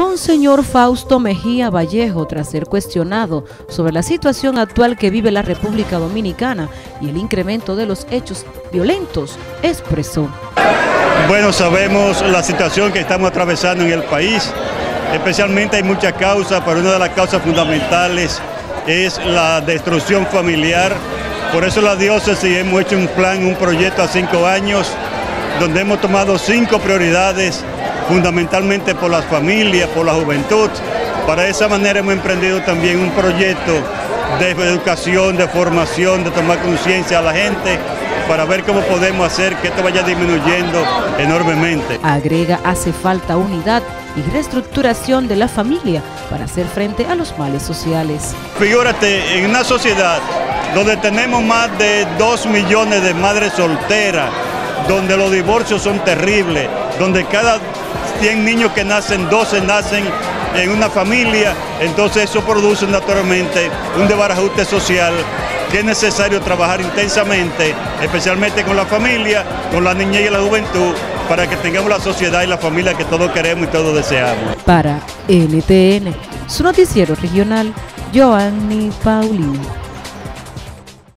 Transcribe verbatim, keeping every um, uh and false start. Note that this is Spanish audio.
Monseñor Fausto Mejía Vallejo, tras ser cuestionado sobre la situación actual que vive la República Dominicana y el incremento de los hechos violentos, expresó: Bueno, sabemos la situación que estamos atravesando en el país, especialmente hay muchas causas, pero una de las causas fundamentales es la destrucción familiar. Por eso la diócesis hemos hecho un plan, un proyecto a cinco años, donde hemos tomado cinco prioridades, fundamentalmente por las familias, por la juventud. Para esa manera hemos emprendido también un proyecto de educación, de formación, de tomar conciencia a la gente, para ver cómo podemos hacer que esto vaya disminuyendo enormemente. Agrega, hace falta unidad y reestructuración de la familia para hacer frente a los males sociales. Figúrate, en una sociedad donde tenemos más de dos millones de madres solteras, donde los divorcios son terribles, donde cada cien niños que nacen, doce nacen en una familia, entonces eso produce naturalmente un desbarajuste social que es necesario trabajar intensamente, especialmente con la familia, con la niñez y la juventud, para que tengamos la sociedad y la familia que todos queremos y todos deseamos. Para N T N, su noticiero regional, Joanny Paulino.